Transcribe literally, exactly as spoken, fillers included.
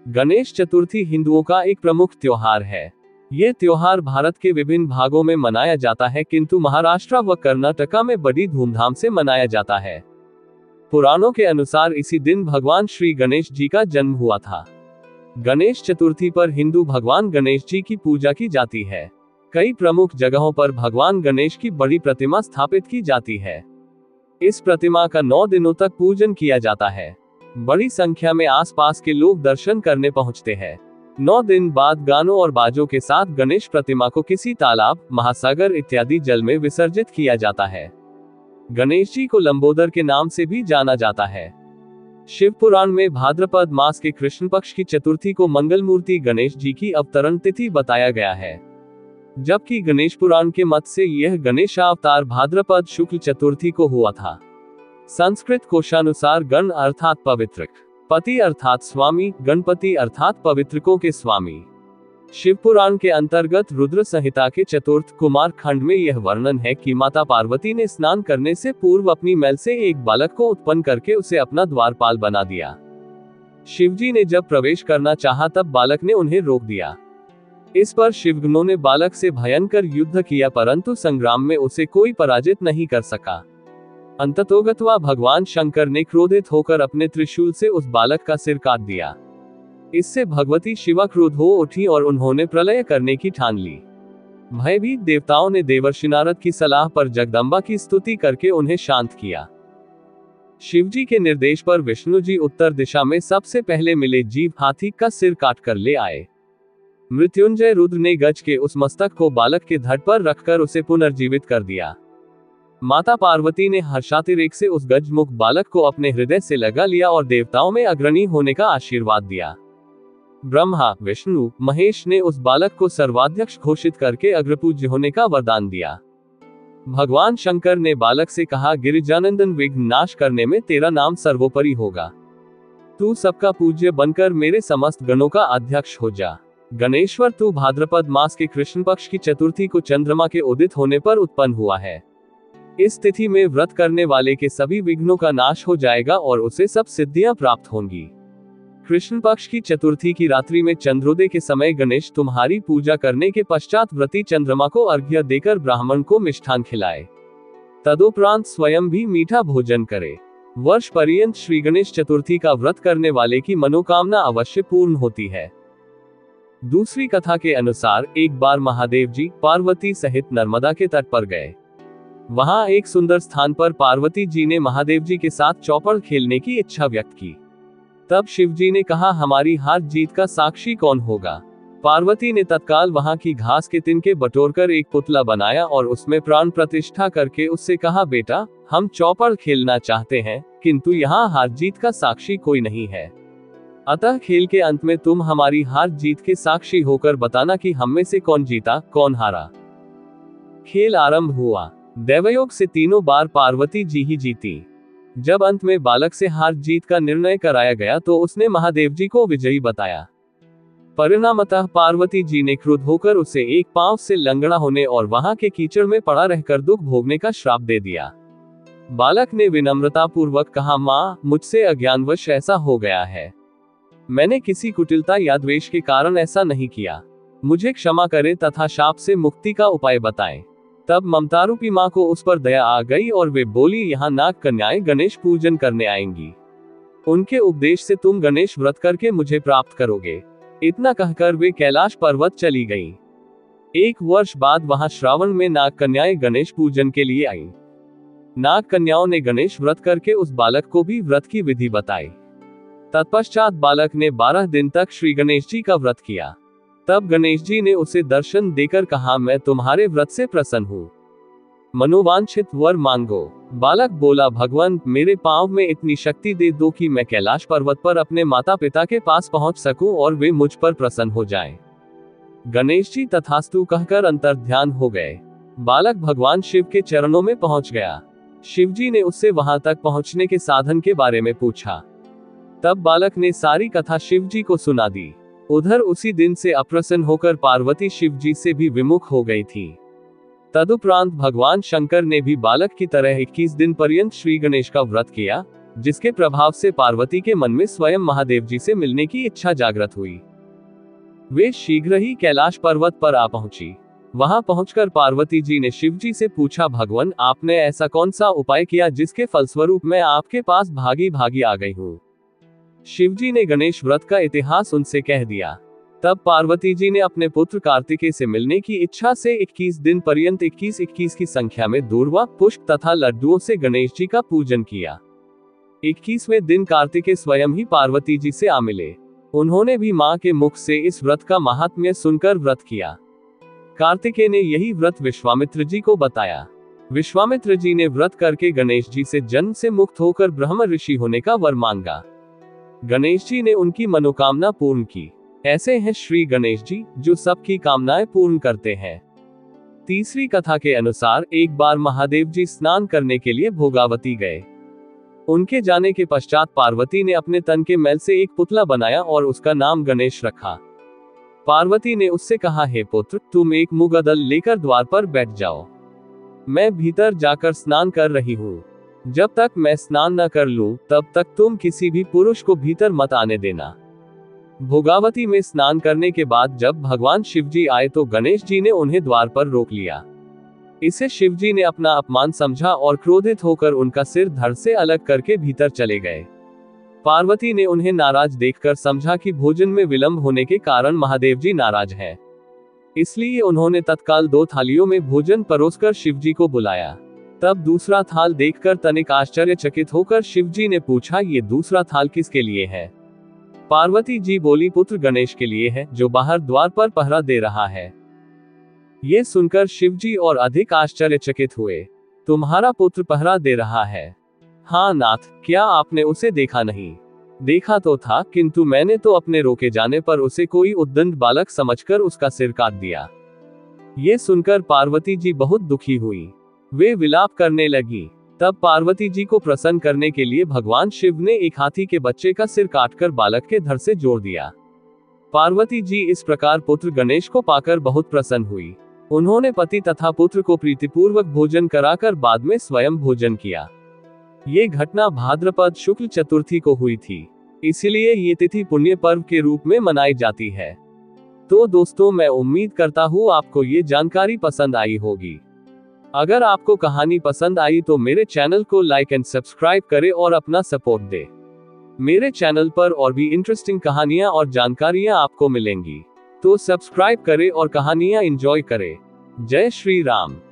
गणेश चतुर्थी हिंदुओं का एक प्रमुख त्योहार है। ये त्योहार भारत के विभिन्न भागों में मनाया जाता है, किंतु महाराष्ट्र व कर्नाटका में बड़ी धूमधाम से मनाया जाता है। पुराणों के अनुसार इसी दिन भगवान श्री गणेश जी का जन्म हुआ था। गणेश चतुर्थी पर हिंदू भगवान गणेश जी की पूजा की जाती है। कई प्रमुख जगहों पर भगवान गणेश की बड़ी प्रतिमा स्थापित की जाती है। इस प्रतिमा का नौ दिनों तक पूजन किया जाता है। बड़ी संख्या में आसपास के लोग दर्शन करने पहुंचते हैं। नौ दिन बाद गानों और बाजों के साथ गणेश प्रतिमा को किसी तालाब, महासागर इत्यादि जल में विसर्जित किया जाता है। गणेश जी को लंबोदर के नाम से भी जाना जाता है। शिव पुराण में भाद्रपद मास के कृष्ण पक्ष की चतुर्थी को मंगलमूर्ति गणेश जी की अवतरण तिथि बताया गया है, जबकि गणेश पुराण के मत से यह गणेश अवतार भाद्रपद शुक्ल चतुर्थी को हुआ था। संस्कृत कोशानुसार गण अर्थात पवित्र, पति अर्थात स्वामी, गणपति अर्थात पवित्रकों के स्वामी। शिव पुराण के अंतर्गत रुद्र संहिता के चतुर्थ कुमार खंड में यह वर्णन है कि माता पार्वती ने स्नान करने से पूर्व अपनी मैल से एक बालक को उत्पन्न करके उसे अपना द्वारपाल बना दिया। शिवजी ने जब प्रवेश करना चाहा तब बालक ने उन्हें रोक दिया। इस पर शिवगणों ने बालक से भयंकर युद्ध किया, परंतु संग्राम में उसे कोई पराजित नहीं कर सका। अंततोगत्वा भगवान शंकर ने क्रोधित होकर अपने त्रिशूल से उस बालक का सिर काट दिया। इससे भगवती शिवा क्रोध हो उठी और उन्होंने प्रलय करने की ठान ली। भयभीत देवताओं ने देवर्षि नारद की सलाह पर जगदम्बा की स्तुति करके उन्हें शांत किया। शिवजी के निर्देश पर विष्णु जी उत्तर दिशा में सबसे पहले मिले जीव हाथी का सिर काट कर ले आए। मृत्युंजय रुद्र ने गज के उस मस्तक को बालक के धड़ पर रखकर उसे पुनर्जीवित कर दिया। माता पार्वती ने हर्षातिरेक से उस गजमुख बालक को अपने हृदय से लगा लिया और देवताओं में अग्रणी होने का आशीर्वाद दिया। ब्रह्मा, विष्णु, महेश ने उस बालक को सर्वाध्यक्ष घोषित करके अग्रपूज्य होने का वरदान दिया। भगवान शंकर ने बालक से कहा, गिरिजानंदन, विघ्न नाश करने में तेरा नाम सर्वोपरि होगा। तू सबका पूज्य बनकर मेरे समस्त गणों का अध्यक्ष हो जा। गणेश्वर, तू भाद्रपद मास के कृष्ण पक्ष की चतुर्थी को चंद्रमा के उदित होने पर उत्पन्न हुआ है। इस तिथि में व्रत करने वाले के सभी विघ्नों का नाश हो जाएगा और उसे सब सिद्धियां प्राप्त होंगी। कृष्ण पक्ष की चतुर्थी की रात्रि में चंद्रोदय के समय गणेश तुम्हारी पूजा करने के पश्चात व्रती चंद्रमा को अर्घ्य देकर ब्राह्मण को मिष्ठान खिलाए। तदुपरांत स्वयं भी मीठा भोजन करे। वर्ष पर्यंत श्री गणेश चतुर्थी का व्रत करने वाले की मनोकामना अवश्य पूर्ण होती है। दूसरी कथा के अनुसार एक बार महादेव जी पार्वती सहित नर्मदा के तट पर गए। वहां एक सुंदर स्थान पर पार्वती जी ने महादेव जी के साथ चौपड़ खेलने की इच्छा व्यक्त की। तब शिव जी ने कहा, हमारी हार जीत का साक्षी कौन होगा? पार्वती ने तत्काल वहां की घास के तिनके बटोरकर एक पुतला बनाया और उसमें प्राण प्रतिष्ठा करके उससे कहा, बेटा, हम चौपड़ खेलना चाहते हैं, किंतु यहाँ हार जीत का साक्षी कोई नहीं है। अतः खेल के अंत में तुम हमारी हार जीत के साक्षी होकर बताना कि हम में से कौन जीता, कौन हारा। खेल आरंभ हुआ। दैवयोग से तीनों बार पार्वती जी ही जीती। जब अंत में बालक से हार जीत का निर्णय कराया गया तो उसने महादेव जी को विजयी बताया। परिणामतः पार्वती जी ने क्रुद्ध होकर उसे एक पांव से लंगड़ा होने और वहां के कीचड़ में पड़ा रहकर दुख भोगने का श्राप दे दिया। बालक ने विनम्रता पूर्वक कहा, माँ, मुझसे अज्ञानवश ऐसा हो गया है। मैंने किसी कुटिलता या द्वेष के कारण ऐसा नहीं किया। मुझे क्षमा करें तथा शाप से मुक्ति का उपाय बताएं। तब ममतारूपी माँ को उस पर दया आ गई और वे बोली, यहाँ नाग कन्याएं गणेश पूजन करने आएंगी। उनके उपदेश से तुम गणेश व्रत करके मुझे प्राप्त करोगे। इतना कहकर वे कैलाश पर्वत चली गईं। एक वर्ष बाद वहां श्रावण में नाग कन्याएं गणेश पूजन के लिए आईं। नाग कन्याओं ने गणेश व्रत करके उस बालक को भी व्रत की विधि बताई। तत्पश्चात बालक ने बारह दिन तक श्री गणेश जी का व्रत किया। तब गणेश जी ने उसे दर्शन देकर कहा, मैं तुम्हारे व्रत से प्रसन्न हूँ। मनोवांछित वर मांगो। बालक बोला, भगवान, मेरे पांव में इतनी शक्ति दे दो कि मैं कैलाश पर्वत पर अपने माता पिता के पास पहुंच सकूं और वे मुझ पर प्रसन्न हो जाएं। गणेश जी तथास्तु कहकर अंतर्ध्यान हो गए। बालक भगवान शिव के चरणों में पहुंच गया। शिव जी ने उससे वहां तक पहुंचने के साधन के बारे में पूछा। तब बालक ने सारी कथा शिव जी को सुना दी। उधर उसी दिन से अप्रसन्न होकर पार्वती शिव जी से भी विमुख हो गई थी। तदुपरांत भगवान शंकर ने भी बालक की तरह इक्कीस दिन पर्यंत श्री गणेश का व्रत किया। जिसके प्रभाव से पार्वती के मन में स्वयं महादेव जी से मिलने की इच्छा जागृत हुई। वे शीघ्र ही कैलाश पर्वत पर आ पहुंची। वहां पहुंचकर पार्वती जी ने शिव जी से पूछा, भगवान, आपने ऐसा कौन सा उपाय किया जिसके फलस्वरूप मैं आपके पास भागी भागी आ गई हूँ। शिव जी ने गणेश व्रत का इतिहास उनसे कह दिया। तब पार्वती जी ने अपने पुत्र कार्तिकेय से मिलने की इच्छा से इक्कीस दिन पर्यंत इक्कीस इक्कीस की संख्या में दूर्वा, पुष्प तथा लड्डुओं से गणेश जी का पूजन किया। इक्कीसवें दिन कार्तिकेय स्वयं ही पार्वती जी से आ मिले। उन्होंने भी मां के मुख से इस व्रत का महात्म्य सुनकर व्रत किया। कार्तिकेय ने यही व्रत विश्वामित्र जी को बताया। विश्वामित्र जी ने व्रत करके गणेश जी से जन्म से मुक्त होकर ब्रह्म ऋषि होने का वर मांगा। गणेश जी ने उनकी मनोकामना पूर्ण की। ऐसे हैं श्री गणेश जी, जो सबकी कामनाएं पूर्ण करते हैं। तीसरी कथा के अनुसार एक बार महादेव जी स्नान करने के लिए भोगावती गए। उनके जाने के पश्चात पार्वती ने अपने तन के मैल से एक पुतला बनाया और उसका नाम गणेश रखा। पार्वती ने उससे कहा, हे पुत्र, तुम एक मुगदल लेकर द्वार पर बैठ जाओ। मैं भीतर जाकर स्नान कर रही हूँ। जब तक मैं स्नान न कर लूं, तब तक तुम किसी भी पुरुष को भीतर मत आने देना। भोगावती में स्नान करने के बाद जब भगवान शिव जी आए तो गणेश जी ने उन्हें द्वार पर रोक लिया। इसे शिव जी ने अपना अपमान समझा और क्रोधित होकर उनका सिर धड़ से अलग करके भीतर चले गए। पार्वती ने उन्हें नाराज देखकर समझा कि भोजन में विलंब होने के कारण महादेव जी नाराज हैं। इसलिए उन्होंने तत्काल दो थालियों में भोजन परोसकर शिव जी को बुलाया। तब दूसरा थाल देखकर तनिक आश्चर्यचकित होकर शिव जी ने पूछा, ये दूसरा थाल किसके लिए है? पार्वती जी बोली, पुत्र गणेश के लिए है, जो बाहर द्वार पर पहरा दे रहा है। ये सुनकर शिव जी और अधिक आश्चर्यचकित हुए। तुम्हारा पुत्र पहरा दे रहा है? हाँ नाथ, क्या आपने उसे देखा नहीं? देखा तो था, किंतु मैंने तो अपने रोके जाने पर उसे कोई उद्दंड बालक समझकर उसका सिर काट दिया। ये सुनकर पार्वती जी बहुत दुखी हुई। वे विलाप करने लगी। तब पार्वती जी को प्रसन्न करने के लिए भगवान शिव ने एक हाथी के बच्चे का सिर काटकर बालक के धड़ से जोड़ दिया। पार्वती जी इस प्रकार पुत्र गणेश को पाकर बहुत प्रसन्न हुई। उन्होंने पति तथा पुत्र को प्रीतिपूर्वक भोजन कराकर बाद में स्वयं भोजन किया। ये घटना भाद्रपद शुक्ल चतुर्थी को हुई थी, इसलिए ये तिथि पुण्य पर्व के रूप में मनाई जाती है। तो दोस्तों, मैं उम्मीद करता हूँ आपको ये जानकारी पसंद आई होगी। अगर आपको कहानी पसंद आई तो मेरे चैनल को लाइक एंड सब्सक्राइब करें और अपना सपोर्ट दें। मेरे चैनल पर और भी इंटरेस्टिंग कहानियां और जानकारियां आपको मिलेंगी, तो सब्सक्राइब करें और कहानियां एंजॉय करें। जय श्री राम।